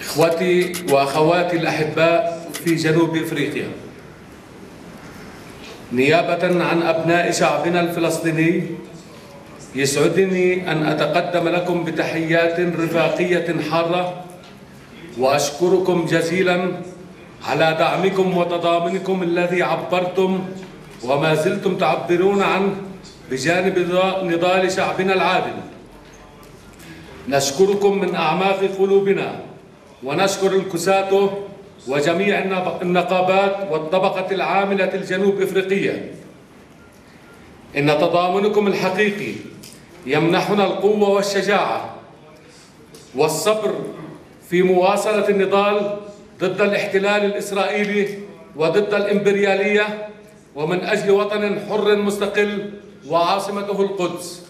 إخوتي وأخواتي الأحباء في جنوب إفريقيا، نيابة عن أبناء شعبنا الفلسطيني يسعدني أن أتقدم لكم بتحيات رفاقية حارة وأشكركم جزيلا على دعمكم وتضامنكم الذي عبرتم وما زلتم تعبرون عنه بجانب نضال شعبنا العادل. نشكركم من أعماق قلوبنا، ونشكر الكساتو وجميع النقابات والطبقة العاملة الجنوب إفريقية. إن تضامنكم الحقيقي يمنحنا القوة والشجاعة والصبر في مواصلة النضال ضد الاحتلال الإسرائيلي وضد الإمبريالية، ومن أجل وطن حر مستقل وعاصمته القدس.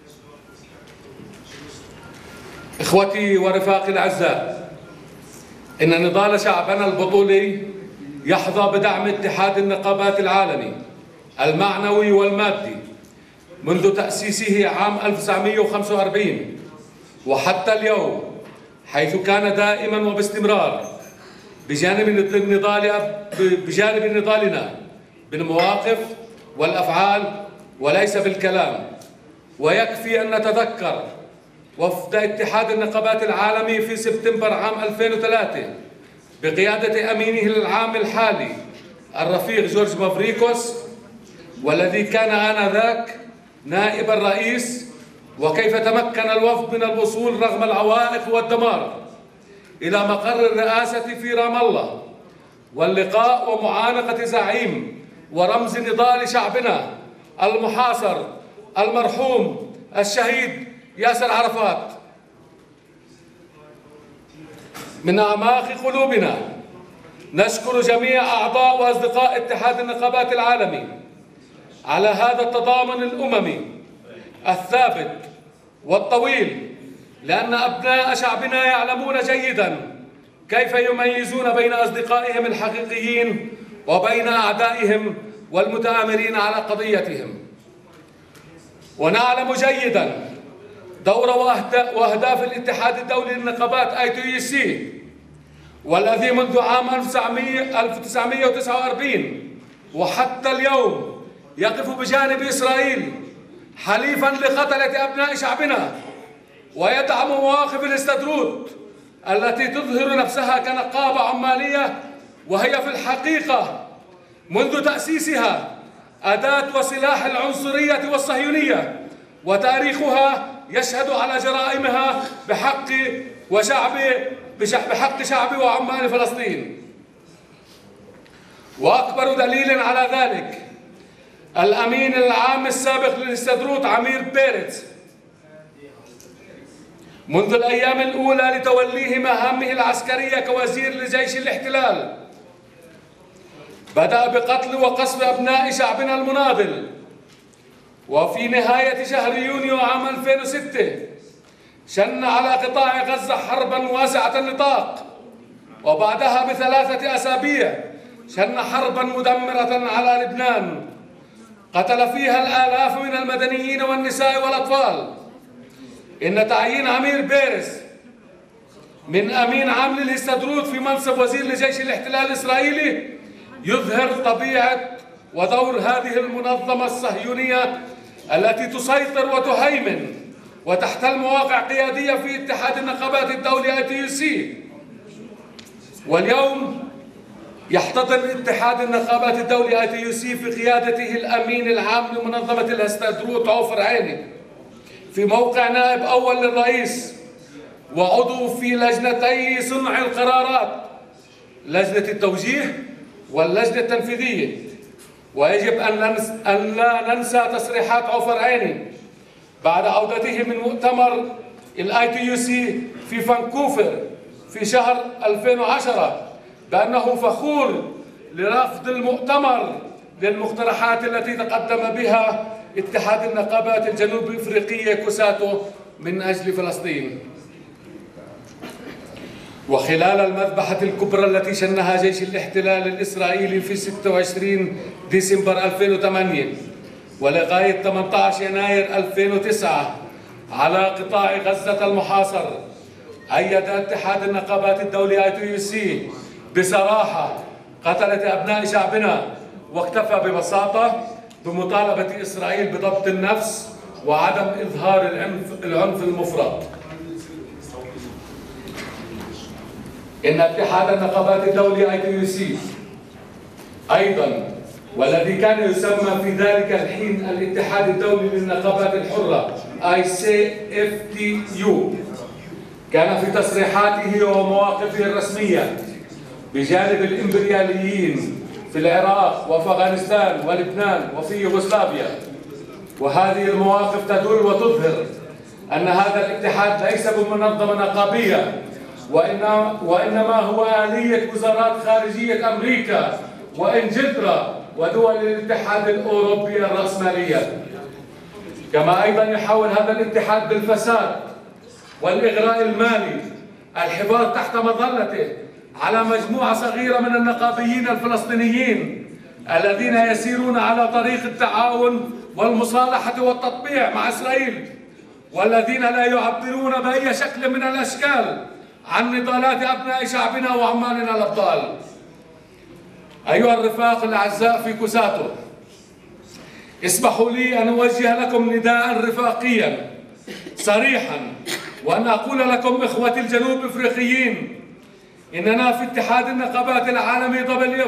إخوتي ورفاقي الأعزاء، إن نضال شعبنا البطولي يحظى بدعم اتحاد النقابات العالمي المعنوي والمادي منذ تأسيسه عام 1945 وحتى اليوم، حيث كان دائما وباستمرار بجانب نضالنا بالمواقف والأفعال وليس بالكلام. ويكفي أن نتذكر وفد اتحاد النقابات العالمي في سبتمبر عام 2003 بقيادة أمينه العام الحالي الرفيق جورج مافريكوس، والذي كان آنذاك نائب الرئيس، وكيف تمكن الوفد من الوصول رغم العوائق والدمار إلى مقر الرئاسة في رام الله، واللقاء ومعانقة زعيم ورمز نضال شعبنا المحاصر المرحوم الشهيد ياسر عرفات. من أعماق قلوبنا نشكر جميع أعضاء وأصدقاء اتحاد النقابات العالمي على هذا التضامن الأممي الثابت والطويل، لأن أبناء شعبنا يعلمون جيدا كيف يميزون بين أصدقائهم الحقيقيين وبين أعدائهم والمتآمرين على قضيتهم. ونعلم جيدا دور وأهداف الاتحاد الدولي للنقابات ITUC، والذي منذ عام 1949 وحتى اليوم يقف بجانب إسرائيل حليفا لقتلة أبناء شعبنا، ويدعم مواقف الاستدروت التي تظهر نفسها كنقابة عمالية، وهي في الحقيقة منذ تأسيسها أداة وسلاح العنصرية والصهيونية، وتاريخها يشهد على جرائمها بحق شعب وعمال فلسطين. وأكبر دليل على ذلك الأمين العام السابق للاستدروت عمير بيرتز، منذ الأيام الأولى لتوليه مهامه العسكرية كوزير لجيش الاحتلال بدأ بقتل وقصف أبناء شعبنا المناضل، وفي نهاية شهر يونيو عام 2006 شن على قطاع غزة حربا واسعة النطاق، وبعدها ب3 أسابيع شن حربا مدمرة على لبنان قتل فيها الآلاف من المدنيين والنساء والأطفال. إن تعيين عمير بيرز من أمين عام للاستدروت في منصب وزير لجيش الاحتلال الإسرائيلي يظهر طبيعة ودور هذه المنظمة الصهيونية التي تسيطر وتهيمن وتحتل مواقع قيادية في اتحاد النقابات الدولي ITUC. واليوم يحتضن اتحاد النقابات الدولي ITUC في قيادته الأمين العام لمنظمة الاستدروت عوفر عيني في موقع نائب أول للرئيس، وعضو في لجنتي صنع القرارات، لجنة التوجيه واللجنة التنفيذية. ويجب أن لا ننسى تصريحات عوفر عيني بعد عودته من مؤتمر ITUC في فانكوفر في شهر 2010 بأنه فخور لرفض المؤتمر للمقترحات التي تقدم بها اتحاد النقابات الجنوب إفريقية كوساتو من أجل فلسطين. وخلال المذبحة الكبرى التي شنها جيش الاحتلال الإسرائيلي في 26 ديسمبر 2008 ولغاية 18 يناير 2009 على قطاع غزة المحاصر، أيد اتحاد النقابات الدولي ITUC بصراحة قتلة أبناء شعبنا، واكتفى ببساطة بمطالبة إسرائيل بضبط النفس وعدم إظهار العنف المفرط. إن اتحاد النقابات الدولي ITUC أيضا، والذي كان يسمى في ذلك الحين الاتحاد الدولي للنقابات الحرة WFTU، كان في تصريحاته ومواقفه الرسمية بجانب الإمبرياليين في العراق وفي أفغانستان ولبنان وفي يوغوسلافيا، وهذه المواقف تدل وتظهر أن هذا الاتحاد ليس بمنظمة نقابية، وإنما هو آلية وزارات خارجية أمريكا وإنجلترا ودول الاتحاد الأوروبي الرأسمالية. كما أيضا يحاول هذا الاتحاد بالفساد والإغراء المالي الحفاظ تحت مظلته على مجموعة صغيرة من النقابيين الفلسطينيين الذين يسيرون على طريق التعاون والمصالحة والتطبيع مع إسرائيل، والذين لا يعبرون بأي شكل من الأشكال عن نضالات أبناء شعبنا وعمالنا الأبطال. أيها الرفاق الأعزاء في كوساتو، اسمحوا لي أن أوجه لكم نداء رفاقيا صريحا، وأن أقول لكم إخوتي الجنوب أفريقيين، إننا في اتحاد النقابات العالمي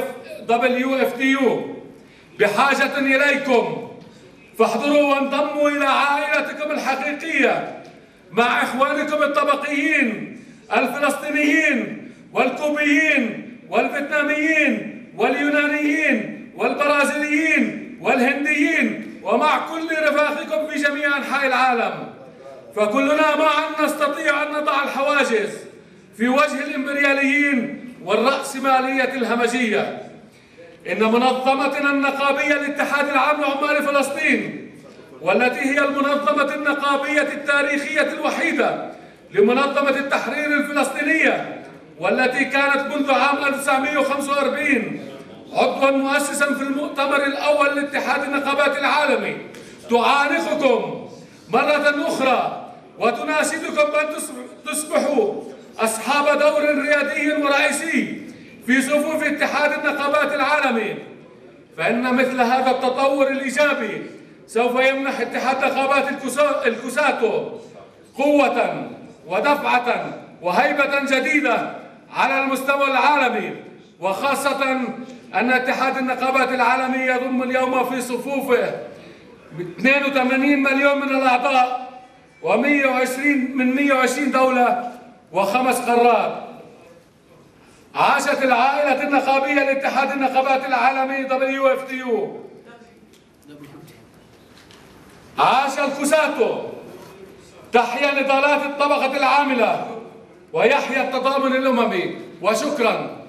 WFTU بحاجة إليكم، فاحضروا وانضموا إلى عائلتكم الحقيقية مع إخوانكم الطبقيين الفلسطينيين والكوبيين والفيتناميين واليونانيين والبرازيليين والهنديين، ومع كل رفاقكم في جميع أنحاء العالم. فكلنا معا نستطيع أن نضع الحواجز في وجه الإمبرياليين والرأسمالية الهمجية. إن منظمتنا النقابية الاتحاد العام لعمال فلسطين، والتي هي المنظمة النقابية التاريخية الوحيدة لمنظمة التحرير الفلسطينية، والتي كانت منذ عام 1945 عضوا مؤسسا في المؤتمر الأول لاتحاد النقابات العالمي، تعانقكم مرة أخرى وتناشدكم أن تصبحوا أصحاب دور ريادي ورئيسي في صفوف اتحاد النقابات العالمي، فإن مثل هذا التطور الإيجابي سوف يمنح اتحاد نقابات الكوساتو قوة ودفعة وهيبة جديدة على المستوى العالمي، وخاصة أن اتحاد النقابات العالمي يضم اليوم في صفوفه 82 مليون من الأعضاء من 120 دولة و5 قارات. عاشت العائلة النقابية لاتحاد النقابات العالمي WFTU، عاش الكوساتو، تحيا نضالات الطبقة العاملة، ويحيا التضامن الأممي. وشكرا.